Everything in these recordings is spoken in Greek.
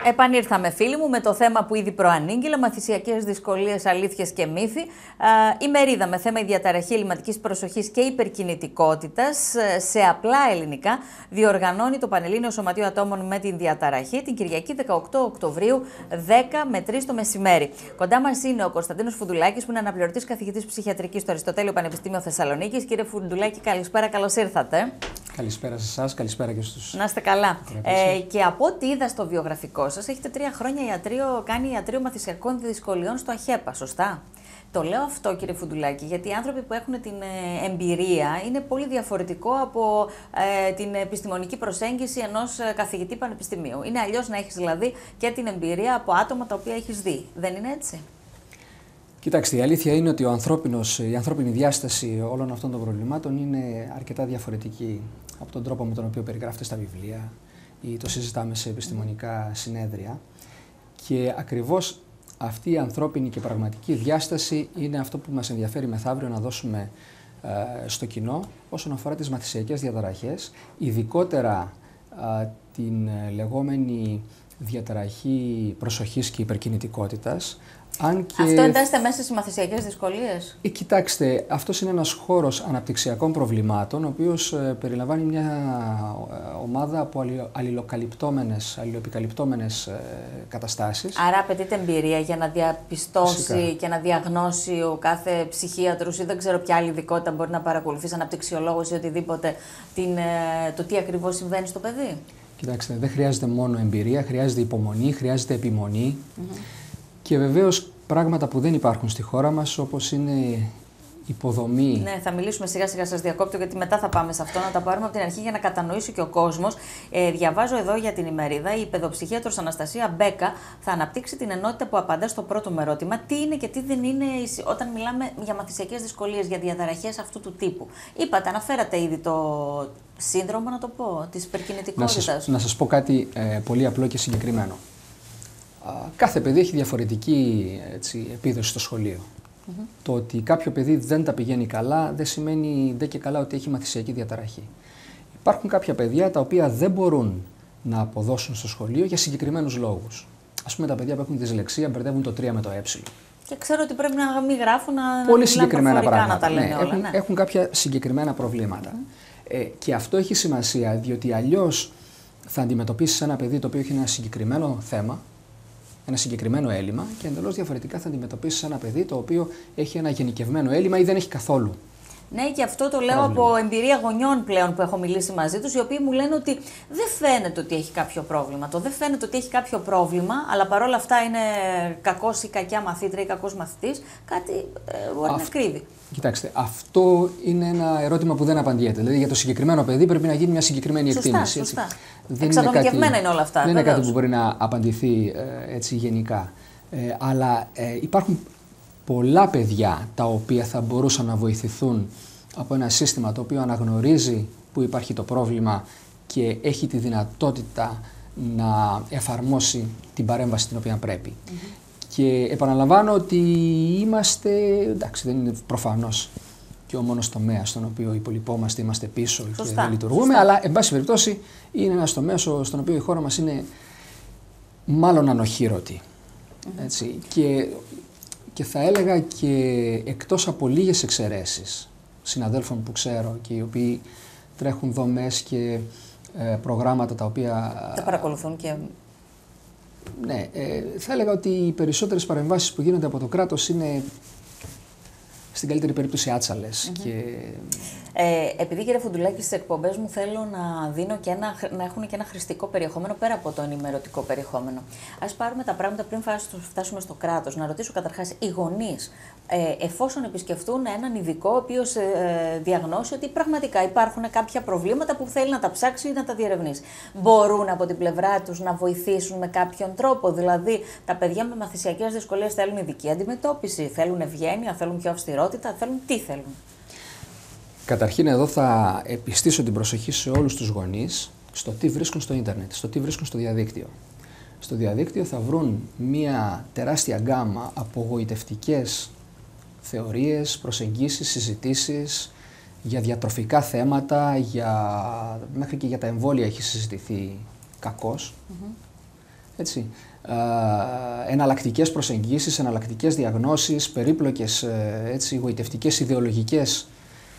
Επανήρθαμε, φίλοι μου, με το θέμα που ήδη προανήγγειλα, μαθησιακές δυσκολίες, αλήθειες και μύθοι. Η μερίδα με θέμα η διαταραχή ελλειμματικής προσοχής και υπερκινητικότητας, σε απλά ελληνικά, διοργανώνει το Πανελλήνιο Σωματείο Ατόμων με την Διαταραχή την Κυριακή 18 Οκτωβρίου, 10 με 3 το μεσημέρι. Κοντά μας είναι ο Κωνσταντίνος Φουντουλάκης, που είναι αναπληρωτής καθηγητής ψυχιατρικής στο Αριστοτέλειο Πανεπιστήμιο Θεσσαλονίκης. Κύριε Φουντουλάκη, καλησπέρα, καλώς ήρθατε. Καλησπέρα σε εσάς, καλησπέρα και στους. Να είστε καλά. Και από ό,τι είδα στο βιογραφικό σας, έχετε 3 χρόνια κάνει ιατρείο μαθησιακών δυσκολιών στο ΑΧΕΠΑ, σωστά? Το λέω αυτό, κύριε Φουντουλάκη, γιατί οι άνθρωποι που έχουν την εμπειρία είναι πολύ διαφορετικό από την επιστημονική προσέγγιση ενός καθηγητή πανεπιστημίου. Είναι αλλιώς να έχεις δηλαδή και την εμπειρία από άτομα τα οποία έχεις δει. Δεν είναι έτσι? Κοιτάξτε, η αλήθεια είναι ότι η ανθρώπινη διάσταση όλων αυτών των προβλημάτων είναι αρκετά διαφορετική από τον τρόπο με τον οποίο περιγράφεται στα βιβλία ή το συζητάμε σε επιστημονικά συνέδρια. Και ακριβώς αυτή η ανθρώπινη και πραγματική διάσταση είναι αυτό που μας ενδιαφέρει μεθαύριο να δώσουμε στο κοινό όσον αφορά τις μαθησιακές διαταραχές, ειδικότερα την λεγόμενη διαταραχή προσοχής και υπερκινητικότητας. Αυτό εντάσσεται μέσα στις μαθησιακές δυσκολίες? Κοιτάξτε, αυτός είναι ένας χώρος αναπτυξιακών προβλημάτων, ο οποίος περιλαμβάνει μια ομάδα από αλληλοεπικαλυπτόμενες καταστάσεις. Άρα απαιτείται εμπειρία για να διαπιστώσει φυσικά και να διαγνώσει ο κάθε ψυχίατρος ή δεν ξέρω ποια άλλη ειδικότητα μπορεί να παρακολουθήσει, αναπτυξιολόγος ή οτιδήποτε, το τι ακριβώς συμβαίνει στο παιδί? Κοιτάξτε, δεν χρειάζεται μόνο εμπειρία, χρειάζεται υπομονή, χρειάζεται επιμονή. Και βεβαίως πράγματα που δεν υπάρχουν στη χώρα μας, όπως είναι υποδομή. Ναι, θα μιλήσουμε σιγά σιγά, σας διακόπτω, γιατί μετά θα πάμε σε αυτό, να τα πάρουμε από την αρχή για να κατανοήσει και ο κόσμος. Διαβάζω εδώ για την ημερίδα, η παιδοψυχίατρος Αναστασία Μπέκα θα αναπτύξει την ενότητα που απαντά στο πρώτο μου ερώτημα, τι είναι και τι δεν είναι όταν μιλάμε για μαθησιακές δυσκολίες, για διαταραχές αυτού του τύπου. Είπατε, αναφέρατε ήδη το σύνδρομο, να το πω, της υπερκινητικότητας. Να σας πω κάτι πολύ απλό και συγκεκριμένο. Κάθε παιδί έχει διαφορετική επίδοση στο σχολείο. Το ότι κάποιο παιδί δεν τα πηγαίνει καλά δεν σημαίνει δεν και καλά ότι έχει μαθησιακή διαταραχή. Υπάρχουν κάποια παιδιά τα οποία δεν μπορούν να αποδώσουν στο σχολείο για συγκεκριμένους λόγους. Ας πούμε, τα παιδιά που έχουν δυσλεξία μπερδεύουν το 3 με το ε. Και ξέρω ότι πρέπει να μην γράφουν, πολύ συγκεκριμένα πράγματα. Να τα λένε όλα, έχουν κάποια συγκεκριμένα προβλήματα. Και αυτό έχει σημασία, διότι αλλιώς θα αντιμετωπίσεις ένα παιδί το οποίο έχει ένα συγκεκριμένο θέμα, ένα συγκεκριμένο έλλειμμα, και εντελώς διαφορετικά θα αντιμετωπίσεις ένα παιδί το οποίο έχει ένα γενικευμένο έλλειμμα ή δεν έχει καθόλου. Ναι, και αυτό το λέω από εμπειρία γονιών πλέον που έχω μιλήσει μαζί τους, οι οποίοι μου λένε ότι δεν φαίνεται ότι έχει κάποιο πρόβλημα. Δεν φαίνεται ότι έχει κάποιο πρόβλημα, αλλά παρόλα αυτά είναι κακός ή κακιά μαθήτρια ή κακός μαθητής, κάτι μπορεί να κρύβει. Κοιτάξτε, αυτό είναι ένα ερώτημα που δεν απαντιέται. Δηλαδή, για το συγκεκριμένο παιδί πρέπει να γίνει μια συγκεκριμένη εκτίμηση. Σωστά. Εξατομικευμένα είναι όλα αυτά. Δεν είναι κάτι που μπορεί να απαντηθεί έτσι γενικά. Αλλά υπάρχουν πολλά παιδιά τα οποία θα μπορούσαν να βοηθηθούν από ένα σύστημα το οποίο αναγνωρίζει που υπάρχει το πρόβλημα και έχει τη δυνατότητα να εφαρμόσει την παρέμβαση την οποία πρέπει. Και επαναλαμβάνω ότι εντάξει, δεν είναι προφανώς και ο μόνος τομέας στον οποίο υπολοιπόμαστε, είμαστε πίσω και δεν λειτουργούμε, αλλά εν πάση περιπτώσει είναι ένας τομέας στον οποίο η χώρα μας είναι μάλλον ανοχήρωτη. Έτσι. Και θα έλεγα και εκτός από λίγες εξαιρέσεις συναδέλφων που ξέρω και οι οποίοι τρέχουν δομές και προγράμματα τα οποία τα παρακολουθούν και... Ναι, θα έλεγα ότι οι περισσότερες παρεμβάσεις που γίνονται από το κράτος είναι στην καλύτερη περίπτωση άτσαλες. Επειδή, κύριε Φουντουλάκη, στις εκπομπές μου θέλω να δίνω και να έχουν και ένα χρηστικό περιεχόμενο πέρα από το ενημερωτικό περιεχόμενο. Ας πάρουμε τα πράγματα πριν φτάσουμε στο κράτος. Να ρωτήσω καταρχάς, οι γονείς, εφόσον επισκεφτούν έναν ειδικό, ο οποίος διαγνώσει ότι πραγματικά υπάρχουν κάποια προβλήματα που θέλει να τα ψάξει ή να τα διερευνήσει, μπορούν από την πλευρά τους να βοηθήσουν με κάποιον τρόπο? Δηλαδή, τα παιδιά με μαθησιακές δυσκολίες θέλουν ειδική αντιμετώπιση, θέλουν ευγένεια, θέλουν πιο αυστηρότητα, τι θέλουν? Καταρχήν, εδώ θα επιστήσω την προσοχή σε όλους τους γονείς στο τι βρίσκουν στο ίντερνετ, στο τι βρίσκουν στο διαδίκτυο. Στο διαδίκτυο θα βρουν μια τεράστια γκάμα από γοητευτικές θεωρίες, προσεγγίσεις, συζητήσεις για διατροφικά θέματα, μέχρι και για τα εμβόλια έχει συζητηθεί κακώς. Έτσι. Εναλλακτικές προσεγγίσεις, εναλλακτικές διαγνώσεις, περίπλοκες γοητευτικές ιδεολογικές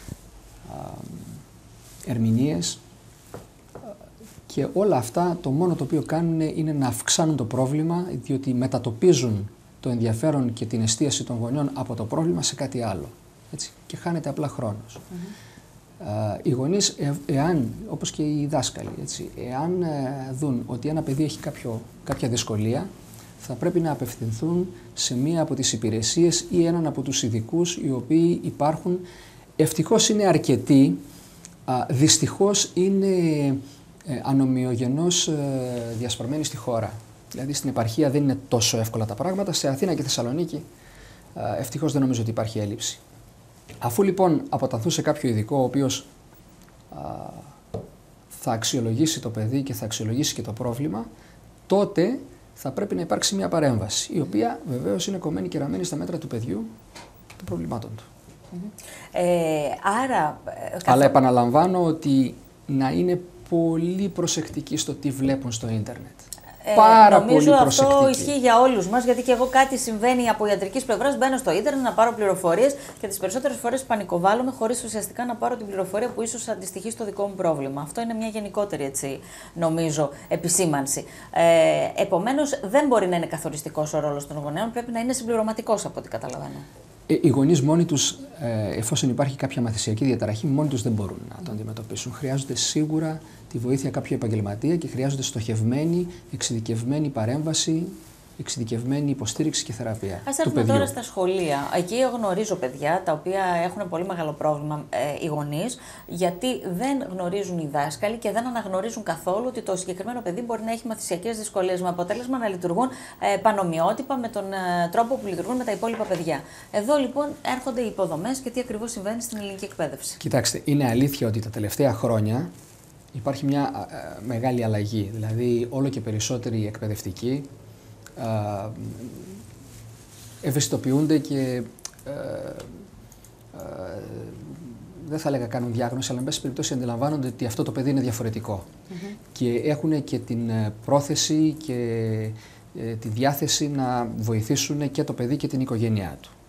ερμηνείες, και όλα αυτά το μόνο το οποίο κάνουν είναι να αυξάνουν το πρόβλημα, διότι μετατοπίζουν το ενδιαφέρον και την εστίαση των γονιών από το πρόβλημα σε κάτι άλλο. Έτσι, και χάνεται απλά χρόνος. Οι γονείς, εάν, όπως και οι δάσκαλοι, έτσι, εάν δουν ότι ένα παιδί έχει κάποια δυσκολία, θα πρέπει να απευθυνθούν σε μία από τις υπηρεσίες ή έναν από τους ειδικούς οι οποίοι υπάρχουν. Ευτυχώς είναι αρκετοί, δυστυχώς είναι ανομοιογενώς διασπαρμένοι στη χώρα. Δηλαδή στην επαρχία δεν είναι τόσο εύκολα τα πράγματα, σε Αθήνα και Θεσσαλονίκη ευτυχώς δεν νομίζω ότι υπάρχει έλλειψη. Αφού λοιπόν αποτανθούν σε κάποιο ειδικό ο οποίος θα αξιολογήσει το παιδί και θα αξιολογήσει και το πρόβλημα, τότε θα πρέπει να υπάρξει μια παρέμβαση, η οποία βεβαίως είναι κομμένη και ραμμένη στα μέτρα του παιδιού και των προβλημάτων του. Αλλά επαναλαμβάνω ότι να είναι πολύ προσεκτικοί στο τι βλέπουν στο ίντερνετ. Πάρα πολύ προσεκτική. Νομίζω αυτό ισχύει για όλους μας, γιατί και εγώ κάτι συμβαίνει από ιατρικής πλευράς. Μπαίνω στο ίντερνετ να πάρω πληροφορίες και τις περισσότερες φορές πανικοβάλλομαι χωρίς ουσιαστικά να πάρω την πληροφορία που ίσως αντιστοιχεί στο δικό μου πρόβλημα. Αυτό είναι μια γενικότερη, έτσι, νομίζω, επισήμανση. Επομένως, δεν μπορεί να είναι καθοριστικός ο ρόλος των γονέων, πρέπει να είναι συμπληρωματικός από ό,τι καταλαβαίνω. Οι γονείς μόνοι τους, εφόσον υπάρχει κάποια μαθησιακή διαταραχή, μόνοι τους δεν μπορούν να το αντιμετωπίσουν. Χρειάζονται σίγουρα τη βοήθεια κάποιου επαγγελματία και χρειάζονται στοχευμένη, εξειδικευμένη παρέμβαση, εξειδικευμένη υποστήριξη και θεραπεία. Ας έρθουμε τώρα στα σχολεία. Εκεί γνωρίζω παιδιά τα οποία έχουν πολύ μεγάλο πρόβλημα οι γονείς, γιατί δεν γνωρίζουν οι δάσκαλοι και δεν αναγνωρίζουν καθόλου ότι το συγκεκριμένο παιδί μπορεί να έχει μαθησιακές δυσκολίες, με αποτέλεσμα να λειτουργούν πανομοιότυπα με τον τρόπο που λειτουργούν με τα υπόλοιπα παιδιά. Εδώ λοιπόν έρχονται οι υποδομές και τι ακριβώς συμβαίνει στην ελληνική εκπαίδευση. Κοιτάξτε, είναι αλήθεια ότι τα τελευταία χρόνια υπάρχει μια μεγάλη αλλαγή. Δηλαδή, όλο και περισσότεροι εκπαιδευτικοί ευαισθητοποιούνται και δεν θα έλεγα κάνουν διάγνωση, αλλά εν πάση περιπτώσει αντιλαμβάνονται ότι αυτό το παιδί είναι διαφορετικό. Και έχουν και την πρόθεση και τη διάθεση να βοηθήσουν και το παιδί και την οικογένειά του.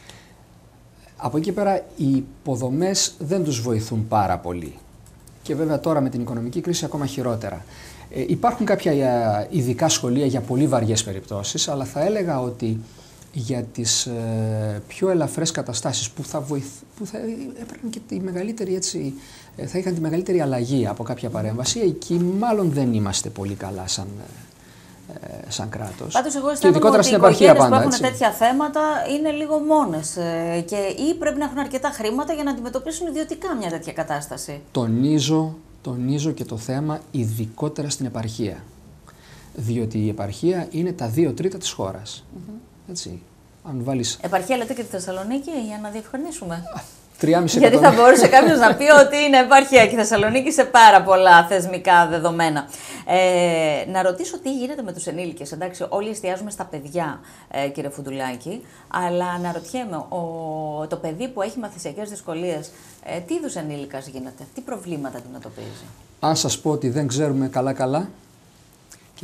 Από εκεί πέρα οι υποδομές δεν τους βοηθούν πάρα πολύ. Και βέβαια τώρα με την οικονομική κρίση ακόμα χειρότερα. Υπάρχουν κάποια ειδικά σχολεία για πολύ βαριές περιπτώσεις, αλλά θα έλεγα ότι για τις πιο ελαφρές καταστάσεις που θα έπαιρναν και τη μεγαλύτερη, έτσι, θα είχαν τη μεγαλύτερη αλλαγή από κάποια παρέμβαση, εκεί μάλλον δεν είμαστε πολύ καλά σαν κράτος. Πάντως εγώ αισθάνομαι ότι οι οικογένειες που έχουν τέτοια θέματα είναι λίγο μόνες ή πρέπει να έχουν αρκετά χρήματα για να αντιμετωπίσουν ιδιωτικά μια τέτοια κατάσταση. Τονίζω και το θέμα ειδικότερα στην επαρχία. Διότι η επαρχία είναι τα 2/3 της χώρας. Έτσι. Αν βάλεις... Επαρχία λέτε και τη Θεσσαλονίκη, για να διευκρινίσουμε. 3,5 Γιατί θα μπορούσε κάποιος να πει ότι είναι επαρχία και η Θεσσαλονίκη σε πάρα πολλά θεσμικά δεδομένα. Να ρωτήσω τι γίνεται με τους ενήλικες. Εντάξει, όλοι εστιάζουμε στα παιδιά, κύριε Φουντουλάκη, αλλά αναρωτιέμαι, το παιδί που έχει μαθησιακές δυσκολίες, τι είδους ενήλικας γίνεται, τι προβλήματα αντιμετωπίζει? Αν σας πω ότι δεν ξέρουμε καλά και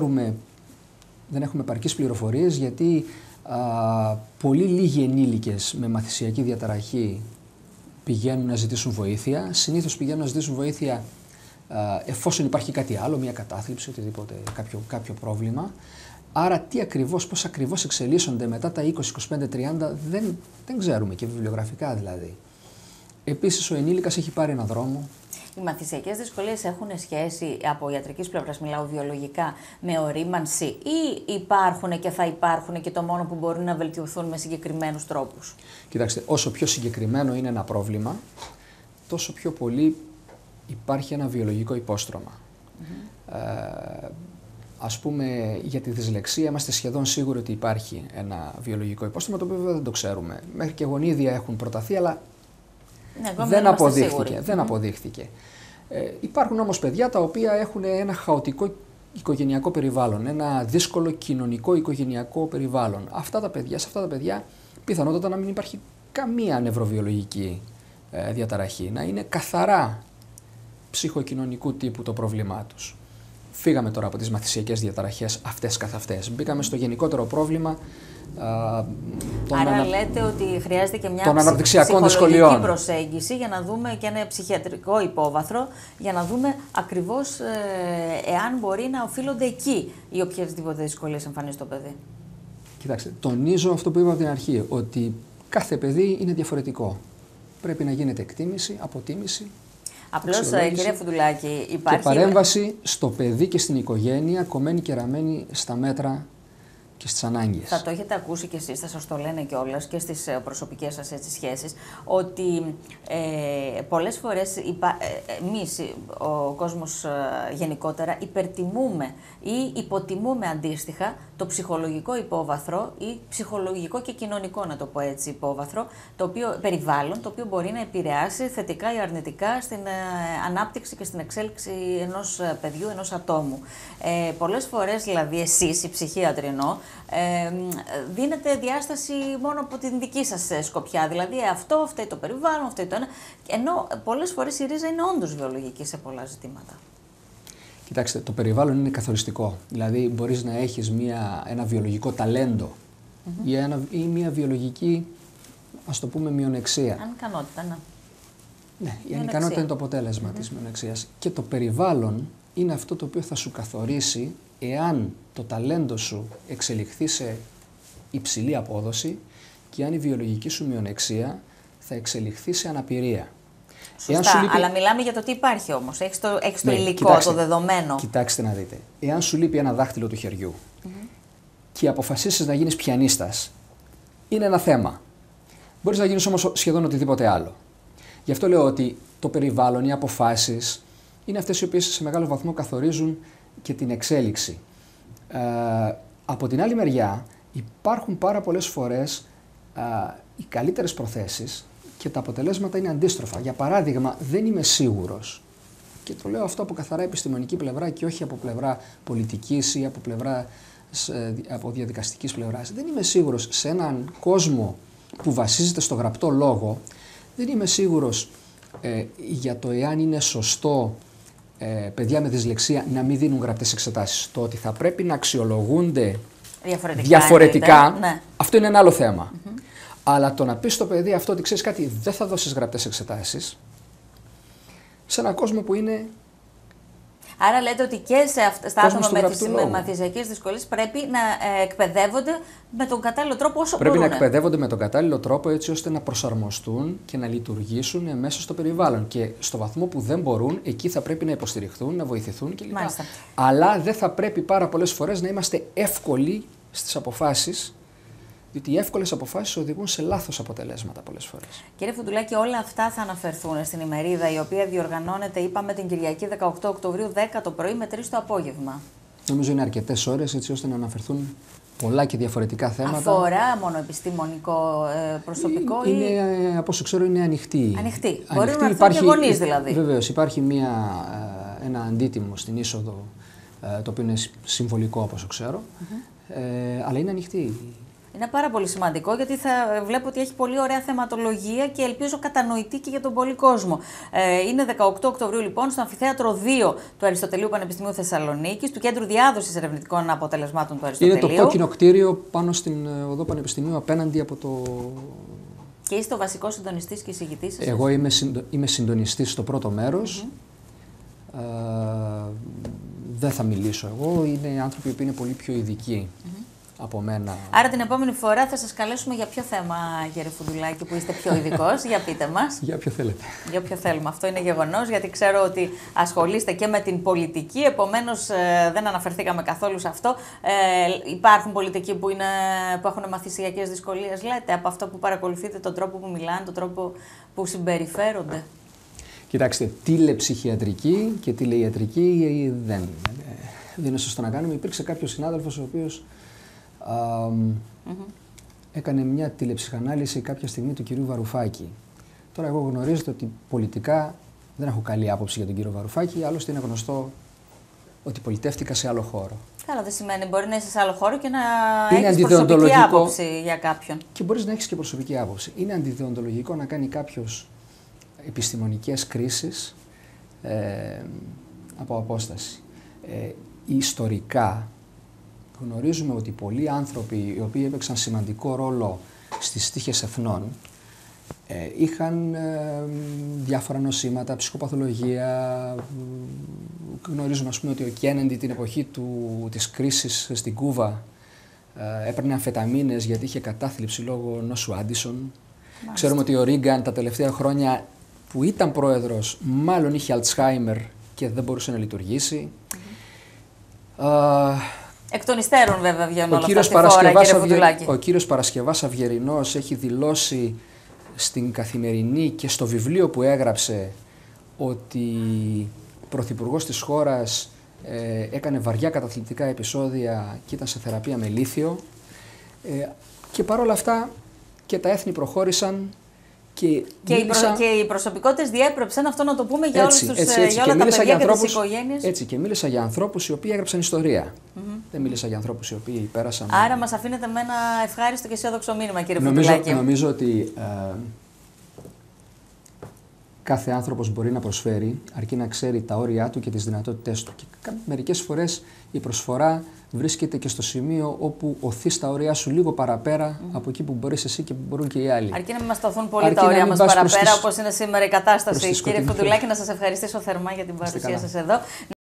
δεν έχουμε επαρκείς πληροφορίες, γιατί πολύ λίγοι ενήλικες με μαθησιακή διαταραχή πηγαίνουν να ζητήσουν βοήθεια. Συνήθως πηγαίνουν να ζητήσουν βοήθεια εφόσον υπάρχει κάτι άλλο, μια κατάθλιψη, οτιδήποτε, κάποιο πρόβλημα. Άρα πώς ακριβώς εξελίσσονται μετά τα 20, 25, 30 δεν ξέρουμε, και βιβλιογραφικά δηλαδή. Επίσης ο ενήλικας έχει πάρει έναν δρόμο. Οι μαθησιακές δυσκολίες έχουν σχέση, από ιατρικής πλευράς μιλάω, βιολογικά, με ορίμανση, ή υπάρχουν και θα υπάρχουν και το μόνο που μπορούν να βελτιωθούν με συγκεκριμένους τρόπους? Κοιτάξτε, όσο πιο συγκεκριμένο είναι ένα πρόβλημα, τόσο πιο πολύ υπάρχει ένα βιολογικό υπόστρωμα. Ας πούμε, για τη δυσλεξία είμαστε σχεδόν σίγουροι ότι υπάρχει ένα βιολογικό υπόστρωμα, το οποίο βέβαια δεν το ξέρουμε. Μέχρι και γονίδια έχουν προταθεί, αλλά δεν αποδείχθηκε. Υπάρχουν όμως παιδιά τα οποία έχουν ένα χαοτικό οικογενειακό περιβάλλον, ένα δύσκολο κοινωνικό οικογενειακό περιβάλλον. Σε αυτά τα παιδιά πιθανότατα να μην υπάρχει καμία νευροβιολογική διαταραχή, να είναι καθαρά ψυχοκοινωνικού τύπου το πρόβλημά τους. φύγαμε τώρα από τις μαθησιακές διαταραχές αυτές καθ' αυτές. Μπήκαμε στο γενικότερο πρόβλημα. Άρα λέτε ότι χρειάζεται και μια ψυχολογική προσέγγιση για να δούμε και ένα ψυχιατρικό υπόβαθρο, για να δούμε ακριβώς εάν μπορεί να οφείλονται εκεί οι οποιασδήποτε δυσκολίες εμφανίζει το παιδί. Κοιτάξτε, τονίζω αυτό που είπα από την αρχή, ότι κάθε παιδί είναι διαφορετικό. Πρέπει να γίνεται εκτίμηση, αποτίμηση. Απλώς, κύριε Φουντουλάκη, υπάρχει... Και παρέμβαση στο παιδί και στην οικογένεια, κομμένη και ραμμένη στα μέτρα και στις ανάγκες. Θα το έχετε ακούσει κι εσείς, θα σας το λένε κιόλας και στις προσωπικές σας σχέσεις, ότι πολλές φορές εμείς, ο κόσμος γενικότερα, υπερτιμούμε ή υποτιμούμε αντίστοιχα το ψυχολογικό υπόβαθρο ή ψυχολογικό και κοινωνικό, να το πω έτσι, υπόβαθρο, περιβάλλον, το οποίο μπορεί να επηρεάσει θετικά ή αρνητικά στην ανάπτυξη και στην εξέλιξη ενός παιδιού, ενός ατόμου. Πολλές φορές, δηλαδή, εσείς, οι ψυχίατροι εννοώ, δίνετε διάσταση μόνο από την δική σας σκοπιά. Δηλαδή, αυτό φταίει το περιβάλλον, φταίει το ένα. Ενώ πολλές φορές η ρίζα είναι όντως βιολογική σε πολλά ζητήματα. Κοιτάξτε, το περιβάλλον είναι καθοριστικό. Δηλαδή, μπορείς να έχεις ένα βιολογικό ταλέντο ή μια βιολογική, ας το πούμε, μειονεξία. Ανικανότητα, ναι. Ναι, η ανικανότητα είναι το αποτέλεσμα της μειονεξίας. Και το περιβάλλον είναι αυτό το οποίο θα σου καθορίσει εάν το ταλέντο σου εξελιχθεί σε υψηλή απόδοση και αν η βιολογική σου μειονεξία θα εξελιχθεί σε αναπηρία. Σωστά, αλλά μιλάμε για το τι υπάρχει όμως. Έχεις το υλικό, κοιτάξτε, το δεδομένο. Κοιτάξτε να δείτε. Εάν σου λείπει ένα δάχτυλο του χεριού και αποφασίσεις να γίνεις πιανίστας, είναι ένα θέμα. Μπορείς να γίνεις όμως σχεδόν οτιδήποτε άλλο. Γι' αυτό λέω ότι το περιβάλλον, οι αποφάσεις είναι αυτές οι οποίες σε μεγάλο βαθμό καθορίζουν και την εξέλιξη. Από την άλλη μεριά υπάρχουν πάρα πολλές φορές οι καλύτερες προθέσεις και τα αποτελέσματα είναι αντίστροφα. Για παράδειγμα, δεν είμαι σίγουρος, και το λέω αυτό από καθαρά επιστημονική πλευρά και όχι από πλευρά πολιτικής ή από διαδικαστικής πλευράς, δεν είμαι σίγουρος σε έναν κόσμο που βασίζεται στο γραπτό λόγο, δεν είμαι σίγουρος για το εάν είναι σωστό παιδιά με δυσλεξία να μην δίνουν γραπτές εξετάσεις. Το ότι θα πρέπει να αξιολογούνται διαφορετικά, ναι, αυτό είναι ένα άλλο θέμα. Αλλά το να πεις στο παιδί αυτό ότι ξέρεις κάτι, δεν θα δώσεις γραπτές εξετάσεις, σε έναν κόσμο που είναι... Άρα λέτε ότι και στα άτομα με μαθησιακές δυσκολίες πρέπει να εκπαιδεύονται με τον κατάλληλο τρόπο όσο μπορούν. Πρέπει να εκπαιδεύονται με τον κατάλληλο τρόπο έτσι ώστε να προσαρμοστούν και να λειτουργήσουν μέσα στο περιβάλλον. Και στο βαθμό που δεν μπορούν, εκεί θα πρέπει να υποστηριχθούν, να βοηθηθούν κλπ. Αλλά δεν θα πρέπει πάρα πολλές φορές να είμαστε εύκολοι στις αποφάσεις, διότι οι εύκολες αποφάσεις οδηγούν σε λάθος αποτελέσματα πολλές φορές. Κύριε Φουντουλάκη, όλα αυτά θα αναφερθούν στην ημερίδα, η οποία διοργανώνεται, είπαμε, την Κυριακή 18 Οκτωβρίου, 10 το πρωί με 3 το απόγευμα. Νομίζω είναι αρκετές ώρες έτσι ώστε να αναφερθούν πολλά και διαφορετικά θέματα. Αφορά μόνο επιστημονικό προσωπικό ή... Από όσο ξέρω είναι ανοιχτή. Ανοιχτή. Μπορεί να έρθουν και γονείς δηλαδή. Βεβαίως, υπάρχει ένα αντίτιμο στην είσοδο, το οποίο είναι συμβολικό από όσο ξέρω, αλλά είναι ανοιχτή. Είναι πάρα πολύ σημαντικό, γιατί βλέπω ότι έχει πολύ ωραία θεματολογία και ελπίζω κατανοητή και για τον πολύ κόσμο. Είναι 18 Οκτωβρίου λοιπόν στο Αμφιθέατρο 2 του Αριστοτελείου Πανεπιστημίου Θεσσαλονίκης, του Κέντρου Διάδοσης Ερευνητικών Αποτελεσμάτων του Αριστοτελείου. Είναι το κόκκινο κτίριο πάνω στην οδό Πανεπιστημίου απέναντι από το... Και είστε ο βασικός συντονιστής και εισηγητής σας? Εγώ είμαι συντονιστής στο πρώτο μέρος. Δεν θα μιλήσω εγώ, είναι άνθρωποι που είναι πολύ πιο ειδικοί από μένα. Άρα την επόμενη φορά θα σας καλέσουμε για ποιο θέμα, κύριε Φουντουλάκη, που είστε πιο ειδικός? Για πείτε μας. Για ποιο θέλετε. Για ποιο θέλουμε. Αυτό είναι γεγονός, γιατί ξέρω ότι ασχολείστε και με την πολιτική, επομένως δεν αναφερθήκαμε καθόλου σε αυτό. Υπάρχουν πολιτικοί που έχουν μαθησιακές δυσκολίες, λέτε, από αυτό που παρακολουθείτε, τον τρόπο που μιλάνε, τον τρόπο που συμπεριφέρονται? Κοιτάξτε, τηλεψυχιατρική και τηλeiατρική δεν είναι σωστό να κάνουμε. Υπήρξε κάποιος συνάδελφος ο οποίος έκανε μια τηλεψυχανάλυση κάποια στιγμή του κυρίου Βαρουφάκη. Τώρα εγώ γνωρίζετε ότι πολιτικά δεν έχω καλή άποψη για τον κύριο Βαρουφάκη, άλλωστε είναι γνωστό ότι πολιτεύτηκα σε άλλο χώρο. Καλά, δεν σημαίνει. Μπορεί να είσαι σε άλλο χώρο και να έχεις προσωπική άποψη για κάποιον. Και μπορείς να έχεις και προσωπική άποψη. Είναι αντιδιοντολογικό να κάνει κάποιος επιστημονικές κρίσεις από απόσταση. ιστορικά γνωρίζουμε ότι πολλοί άνθρωποι οι οποίοι έπαιξαν σημαντικό ρόλο στις τύχες εθνών είχαν διάφορα νοσήματα, ψυχοπαθολογία. Γνωρίζουμε, ας πούμε, ότι ο Κέννεντι την εποχή της κρίσης στην Κούβα έπαιρνε αμφεταμίνες γιατί είχε κατάθλιψη λόγω νόσου Άντισον. Ξέρουμε ότι ο Ρίγκαν τα τελευταία χρόνια που ήταν πρόεδρος μάλλον είχε Αλτσχάιμερ και δεν μπορούσε να λειτουργήσει. Εκ των υστέρων βέβαια βγαίνουν όλα αυτά στη χώρα, κύριε Φουντουλάκη. Ο κύριος Παρασκευάς Αυγερινός έχει δηλώσει στην Καθημερινή και στο βιβλίο που έγραψε ότι ο πρωθυπουργός της χώρας έκανε βαριά καταθλιπτικά επεισόδια και ήταν σε θεραπεία με λίθιο. Και παρόλα αυτά και τα έθνη προχώρησαν και οι προσωπικότητες διέπρεψαν, αυτό να το πούμε για, για όλα τα παιδιά και τις οικογένειες. Έτσι, και μίλησα για ανθρώπους οι οποίοι έγραψαν ιστορία. Δεν μίλησα για ανθρώπους οι οποίοι πέρασαν... Άρα μας αφήνετε με ένα ευχάριστο και αισιόδοξο μήνυμα, κύριε Φουντουλάκη. Νομίζω ότι κάθε άνθρωπος μπορεί να προσφέρει, αρκεί να ξέρει τα όρια του και τις δυνατότητές του. Και μερικές φορές η προσφορά βρίσκεται και στο σημείο όπου οθείς τα όρια σου λίγο παραπέρα από εκεί που μπορείς εσύ και που μπορούν και οι άλλοι. Αρκεί να μην μας σταθούν πολύ τα όρια μας παραπέρα, όπως είναι σήμερα η κατάσταση. Κύριε Φουντουλάκη, να σας ευχαριστήσω θερμά για την παρουσία σας εδώ.